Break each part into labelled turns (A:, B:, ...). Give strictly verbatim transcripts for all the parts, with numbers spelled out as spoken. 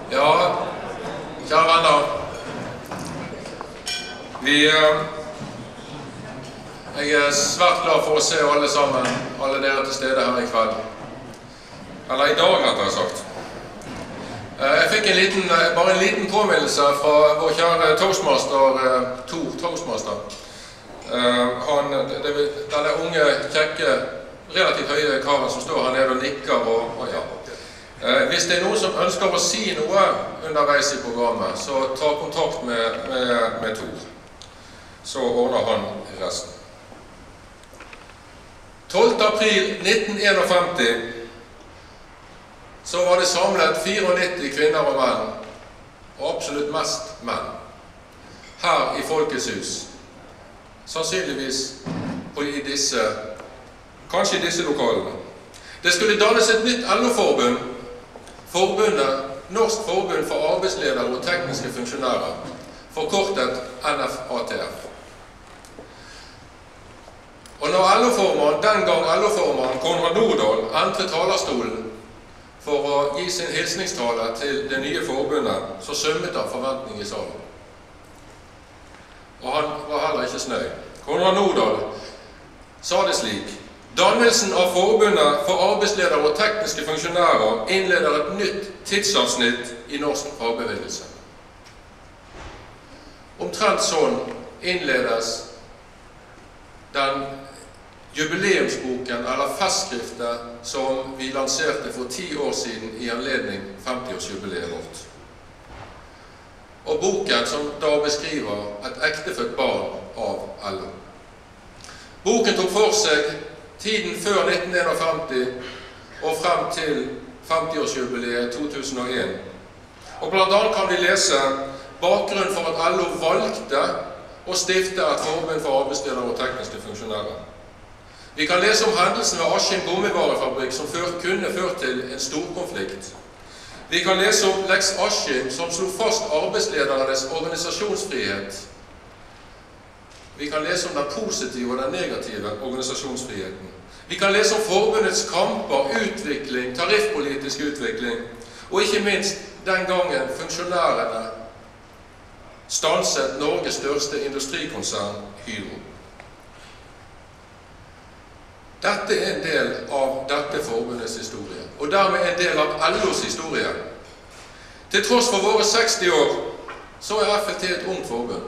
A: Ja, kjære venner. Vi, jeg er svært glad for å se alle sammen, alle dere til stede her i kveld. Eller i dag, rett og slett. Jeg fikk en liten, bare en liten påminnelse fra vår kjære toastmaster, Tor Toastmaster. Han, denne unge, kjekke, relativt høye karen som står her nede og nikker og, og ja. Hvis det er noen som ønsker å si noe underveis i programmet, så ta kontakt med, med, med Tor. Så ordner han resten. tolvte april nitten femtién så var det samlet nittito-fire kvinner og menn, og absolutt mest menn, her i Folkets hus. Sannsynligvis på i disse, kanskje i disse lokalene. Det skulle dannes et nytt L O-forbund, forbundet Norsk Forbund for Arbeidsledere og Tekniske Funksjonærer, forkortet N F A T F. Og når L O-formann, den gang L O-formann Konrad Nordahl, entret talerstolen for å gi sin hilsningstale til det nye forbundet, så sømmet han forventning i salen. Og han var heller ikke snøy. Konrad Nordahl sa det slik: dannelsen av forbundet for arbeidsledere og tekniske funksjonærer innleder et nytt tidsavsnitt i norsk fagbevegelse. Omtrent sånn innledes den jubileumsboken eller festskriftet som vi lanserte for ti år siden i anledning femtiårsjubileet vårt. Og boken som da beskriver et ektefødt barn av L O. Boken tok for seg tiden før nitten femtién og frem til femtiårsjubileet to tusen og én. Og blant annet kan vi lese bakgrunnen for at L O valgte å stifte et forbund for arbeidsledere og tekniske funksjonærer. Vi kan lese om hendelsen ved Askim gummivarefabrikk som før, kunne ført til en stor konflikt. Vi kan lese om Lex Askim som slo fast arbeidsledernes organisasjonsfrihet. Vi kan lese om den positive og den negative organisasjonsfriheten. Vi kan lese om forbundets kamper, utvikling, tariffpolitisk utvikling, og ikke minst den gangen funksjonærene stanset Norges største industrikonsern, Hydro. Dette er en del av dette forbundets historie, og dermed en del av L O's historie. Til tross for våre seksti år, så er F L T et ungt forbund.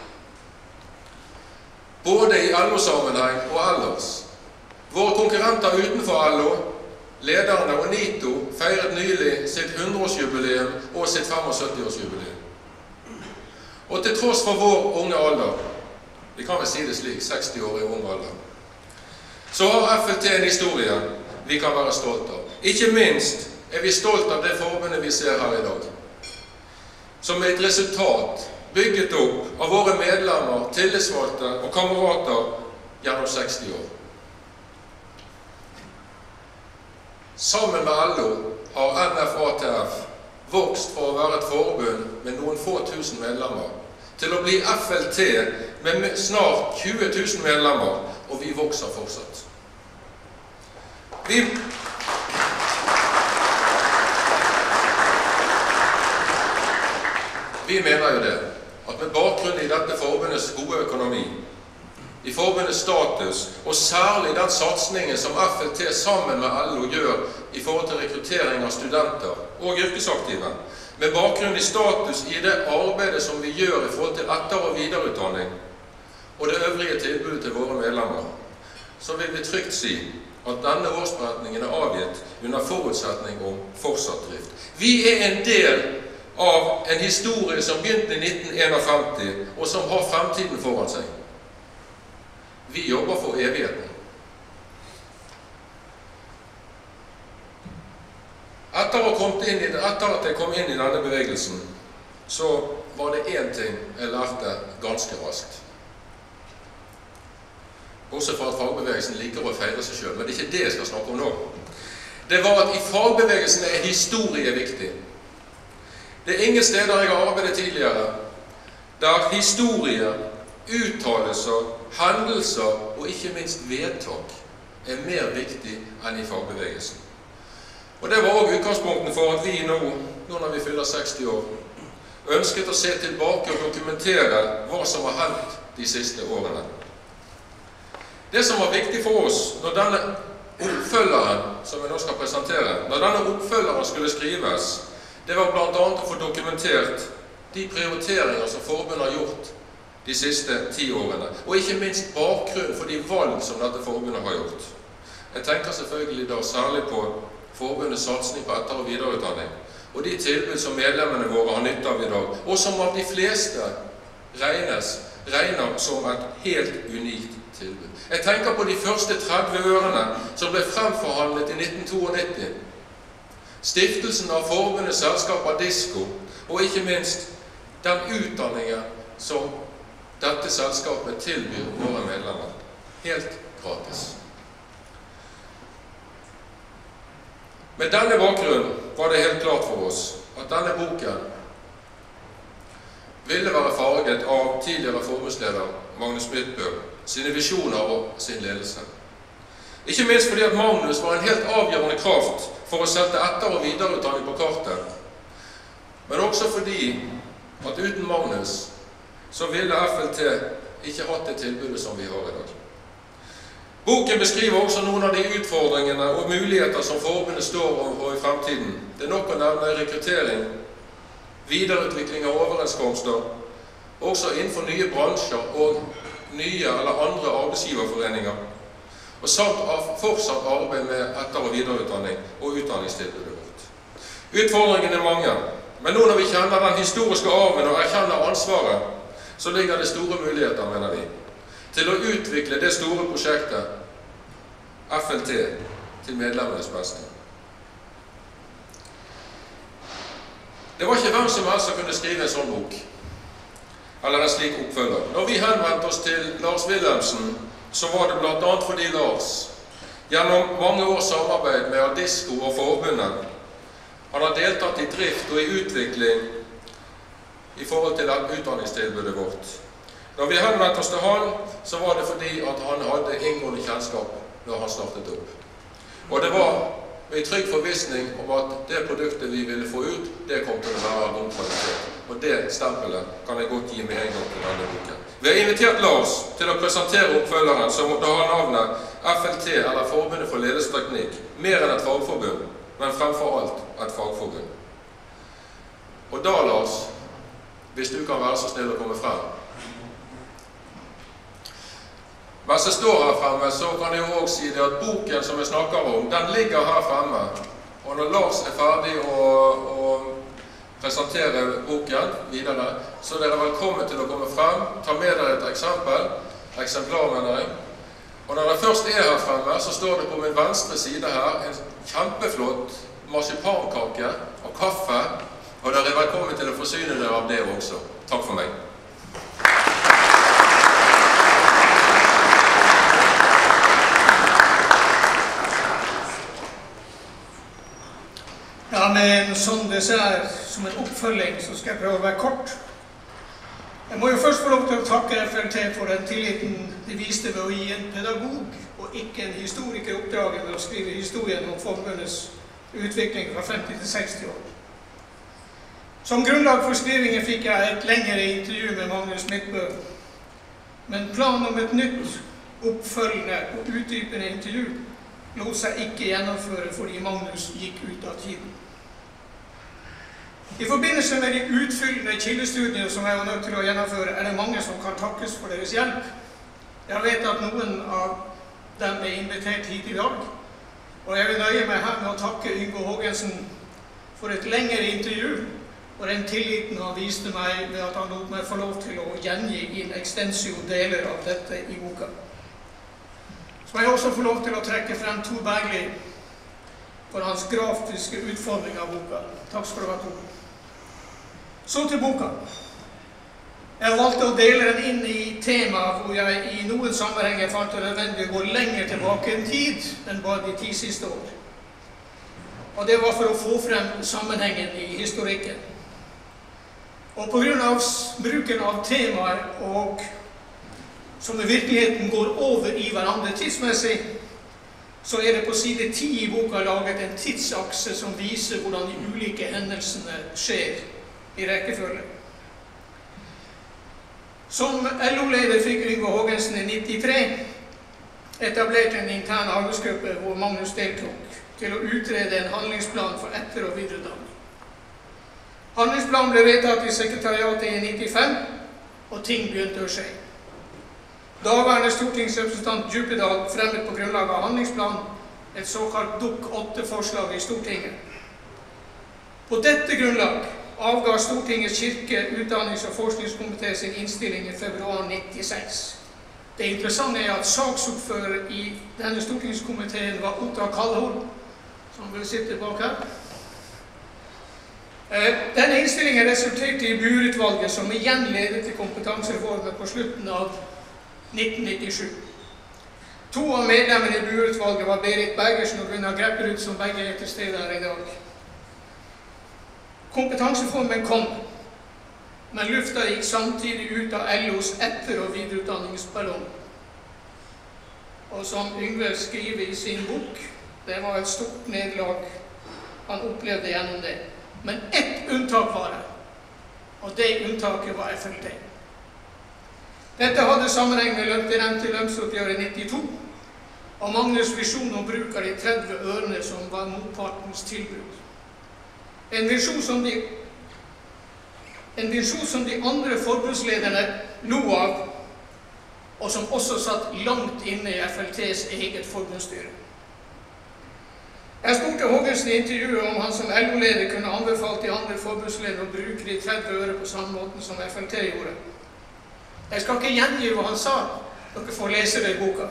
A: Både i L O-sammenheng og ellers. Våre konkurrenter utenfor L O, lederne og NITO, feiret nylig sitt hundreårsjubileum og sitt syttifemårsjubileum. Og til tross for vår unge alder, vi kan vel si det slik, seksti år i ung alder, så har F L T en historie vi kan være stolt av. Ikke minst er vi stolt av det forbundet vi ser her i dag, som er et resultat bygget opp av våre medlemmer, tillitsvalgte og kamerater gjennom seksti år. Sammen med L O har N F A T F vokst fra å være et forbund med noen få tusen medlemmer til å bli F L T med snart tjue tusen medlemmer, og vi vokser fortsatt. Vi, vi mener jo det, at med bakgrunn i dette forbundets gode økonomi, i forbundets status, og særlig den satsningen som F L T sammen med L O gjør i forhold til rekruttering av studenter og yrkesaktive, med bakgrunn i status i det arbeidet som vi gjør i forhold til etter- og videreutdanning, og det øvrige tilbudet til våre medlemmer, så vil vi trygt si at denne årsberetningen er avgitt under forutsetning om fortsatt drift. Vi er en del av en historie som begynte i nitten femtién, og som har fremtiden foran seg. Vi jobber for evigheten. Etter, å inn i, etter at jeg kom inn i denne bevegelsen, så var det én ting jeg lærte ganske raskt. Bortsett fra at fagbevegelsen liker å feire seg selv, men det er ikke det jeg skal snakke om nå. Det var at i fagbevegelsen er historie viktig. Det er ingen steder jeg har arbeidet tidligere, der historie, uttalelser, hendelser og ikke minst vedtak er mer viktig enn i fagbevegelsen. Og det var også utgangspunkten for at vi nå, nå når vi fyller seksti år, ønsket å se tilbake og dokumentere hva som har hendt de siste årene. Det som var viktig for oss når denne oppfølgeren, som vi nå skal presentere, når denne oppfølgeren skulle skrives, det var blant annet å få dokumentert de prioriteringer som forbundet har gjort de siste ti årene, og ikke minst bakgrunnen for de valg som dette forbundet har gjort. Jeg tenker selvfølgelig da særlig på forbundets satsning på etter- og videreutdanning, og de tilbud som medlemmene våre har nytte av i dag, og som av de fleste regnes, regner som et helt unikt tilbud. Jeg tenker på de første tretti ørene som ble fremforhandlet i nitten nittito, stiftelsen av forbundets selskap Adisco, og ikke minst den utdanningen som dette selskapet tilbyr våre medlemmer. Helt gratis. Med denne bakgrunnen var det helt klart for oss at denne boken ville være farget av tidligere forbundsleder Magnus Midtbø, sine visjoner og sin ledelse. Ikke minst fordi at Magnus var en helt avgjørende kraft for å sette etter- og videreutdanning på kartet, men også fordi at uten Magnus så ville F L T ikke hatt det tilbudet som vi har i dag. Boken beskriver også noen av de utfordringene og muligheter som forbundet står overfor i fremtiden. Det er nok å nevne rekruttering, videreutvikling av overenskomster, også innenfor nye bransjer og nye eller andre arbeidsgiverforeninger, og samt av fortsatt arbeid med etter- og videreutdanning og utdanningstilbudet vårt. Utfordringene er mange, men nå når vi kjenner den historiske arven og erkjenner ansvaret, så ligger det store muligheter, mener vi, til å utvikle det store prosjektet F L T til medlemmenes beste. Det var ikke hvem som helst som kunne skrive en sånn bok, eller en slik oppfølger. Når vi henvendte oss til Lars Wilhelmsen, så var det blant annet fordi Lars, gjennom mange års samarbeid med Adisco og forbundet, han har deltatt i drift og i utvikling i forhold til utdanningstilbudet vårt. Når vi henvendte oss til han, så var det fordi at han hadde inngående kjennskap når han startet opp. Og det var med trygg forvissning om at det produktet vi ville få ut, det kom til å være av god kvalitet. Og det stempelet kan jeg godt gi med en gang til denne boken. Vi har invitert Lars til å presentere oppfølgeren som da har navnet F L T, eller Forbundet for ledelsesteknikk, mer enn et fagforbund, men fremfor alt et fagforbund. Og da, Lars, hvis du kan være så snill å komme frem. Mens jeg står her fremme, så kan jeg jo også si det at boken som jeg snakker om, den ligger her fremme. Og når Lars er ferdig å, å presentere boken videre, så er dere velkommen til å komme frem, ta med dere et eksempel, eksemplar mener jeg. Og når dere først er her fremme, så står det på min venstre side her en kjempeflott marsipankake og kaffe, og dere er velkommen til å forsyne dere av det også. Takk for meg.
B: Ja, med en sånn dessert som en oppfølging, så skal jeg prøve å være kort. Jeg må jo først få lov til å takke F L T for den tilliten de viste ved å gi en pedagog og ikke en historiker oppdraget ved å skrive historien om forbundets utvikling fra femti til seksti år. Som grunnlag for skrivingen fikk jeg et lengre intervju med Magnus Midtbø, men planen om et nytt, oppfølgende og utdypende intervju lot seg ikke gjennomføre fordi Magnus gikk ut av tiden. I forbindelse med de utfyllende kildestudiene som jeg var nødt til å gjennomføre, er det mange som kan takkes for deres hjelp. Jeg vet at noen av dem er invitert hit i dag, og jeg vil nøye meg her med å takke Yngve Hågensen for et lengre intervju, og den tilliten han viste meg ved at han lot meg få lov til å gjengi in extensio deler av dette i boka. Så må jeg også få lov til å trekke frem Tor Bergli for hans grafiske utfordring av boka. Takk skal du ha, Tor. Så til boka. Jeg valgte å dele den inn i temaer hvor jeg i noen sammenhenger fant det nødvendig å gå lenger tilbake en tid enn bare de ti siste år. Og det var for å få frem sammenhengen i historikken. Og på grunn av bruken av temaer og som i virkeligheten går over i hverandre tidsmessig, så er det på side ti i boka laget en tidsakse som viser hvordan de ulike hendelsene skjer i rekkefølge. Som L O-leder fikk Yngve Hågensen i nittitre etablerte en intern arbeidsgruppe hvor Magnus deltok til å utrede en handlingsplan for etter- og videreutdanning. Handlingsplanen ble vedtatt i sekretariatet i nittifem, og ting begynte å skje. Daværende stortingsrepresentant Djupedal fremmet på grunnlag av handlingsplanen et såkalt Dok åtte forslag i Stortinget. På dette grunnlag avga Stortingets kirke, utdannings- og forskningskomité sin innstilling i februar nittiseks. Det interessante er at saksordfører i denne stortingskomiteen var Ottar Kallholm, som vil sitte bak her. Denne innstillingen resulterte i Bure-utvalget, som igjen ledet til kompetansereformen på slutten av nitten nittisju. To av medlemmene i Bure-utvalget var Berit Bergersen og Gunnar Grepperud, som begge er til stede her i dag. Kompetansereformen kom, men lufta gikk samtidig ut av L O's etter- og videreutdanningsballong. Og som Yngve skriver i sin bok, det var et stort nederlag han opplevde gjennom det. Men ett unntak var det, og det unntaket var F L T. Dette hadde sammenheng med lønn-til lønnsoppgjøret i nittito, og Magnus visjon om bruk av de tretti ørene som var motpartens tilbud. En visjon som de, en visjon som de andre forbundslederne lo av, og som også satt langt inne i F L T's eget forbundsstyre. Jeg spurte Hågensen i intervjuet om han som L O-leder kunne anbefalt de andre forbundslederne å bruke de tretti øre på samme måten som F L T gjorde. Jeg skal ikke gjengi hva han sa, dere får lese det i boka.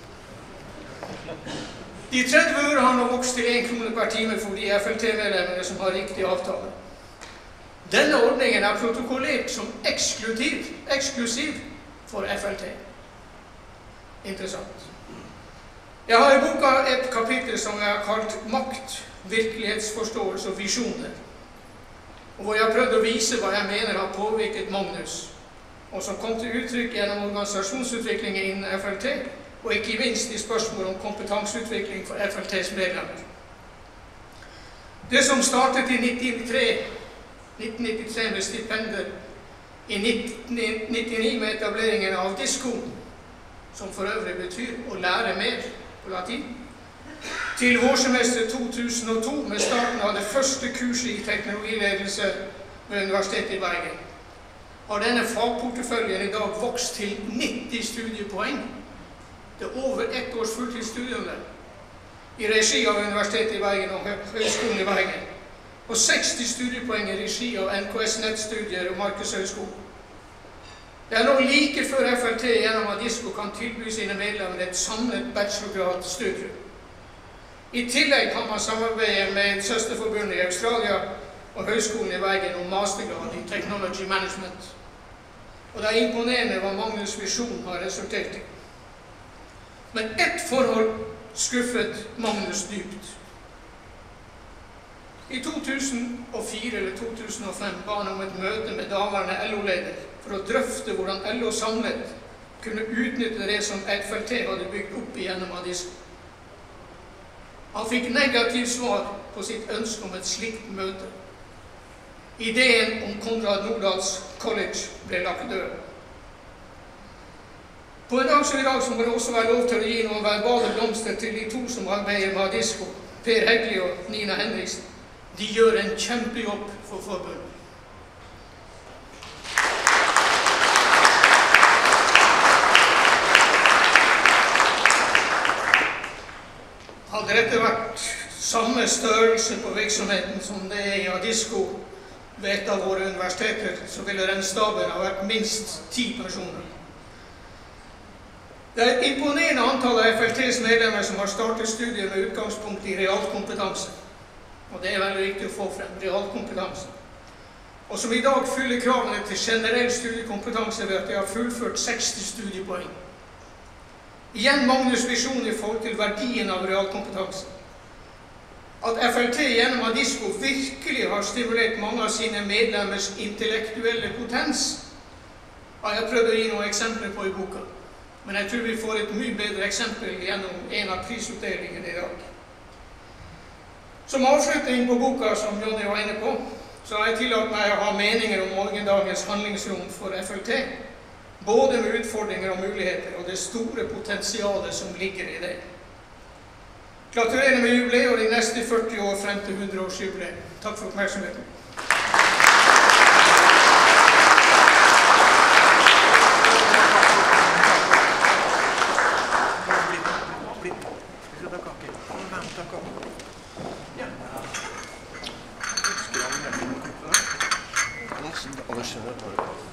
B: De tretti øre har nå vokst til én krone per time for de F L T-medlemmene som har riktig avtale. Denne ordningen er protokollert som eksklusiv, eksklusiv for F L T. Interessant. Jeg har i boka et kapittel som jeg har kalt Makt, virkelighetsforståelse og visjoner, og hvor jeg har prøvd å vise hva jeg mener har påvirket Magnus, og som kom til uttrykk gjennom organisasjonsutviklingen innen F L T, og ikke minst i spørsmål om kompetanseutvikling for F L T's medlemmer. Det som startet i nitten nittitre med stipender, i nitten nittini med etableringen av DISCO, som for øvrig betyr å lære mer på latin, til vårsemester to tusen og to med starten av det første kurset i teknologiledelse ved Universitetet i Bergen, har denne fagporteføljen i dag vokst til nitti studiepoeng. Det er over ett års fulltidsstudium i regi av Universitetet i Bergen og Høgskolen i Bergen, og seksti studiepoeng i regi av N K S Nettstudier og Markedshøgskolen. Det er nå like før F L T gjennom Adisco kan tilby sine medlemmer et samlet bachelorgradstudium. I tillegg kan man samarbeide med søsterforbundet i Australia og Høgskolen i Bergen om mastergrad i Technology Management. Og det er imponerende hva Magnus visjon har resultert i. Men ett forhold skuffet Magnus dypt. I to tusen og fire eller to tusen og fem ba han om et møte med daværende L O-leder for å drøfte hvordan L O samlet kunne utnytte det som F L T hadde bygd opp igjennom Adisco. Han fikk negativt svar på sitt ønske om et slikt møte. Ideen om Konrad Nordahls College ble lagt død. På en dag som i dag så må det også være lov til å gi noen verbale blomster til de to som arbeider med Adisco, Per Hegli og Nina Henriksen. De gjør en kjempejobb for forbundet. Hadde dette vært samme størrelse på virksomheten som det er i Adisco ved et av våre universiteter, så ville den staben ha vært minst ti personer. Det er et imponerende antall av F L T's medlemmer som har startet studier med utgangspunkt i realkompetanse. Og det er veldig viktig å få frem, realkompetanse. Og som i dag fyller kravene til generell studiekompetanse ved at de har fullført seksti studiepoeng. Igjen Magnus visjon i forhold til verdien av realkompetanse. At F L T gjennom Adisco virkelig har stimulert mange av sine medlemmers intellektuelle potens, har jeg prøvd å gi noen eksempler på i boka. Men jeg tror vi får et mye bedre eksempel gjennom en av prisutdelingene i dag. Som avslutning på boka som Johnny var inne på, så har jeg tillatt meg å ha meninger om morgendagens handlingsrom for F L T, både med utfordringer og muligheter, og det store potensialet som ligger i det. Gratulerer med jubileet og de neste førti år frem til hundre-årsjubileet. Takk for oppmerksomheten.
C: Alle skjønner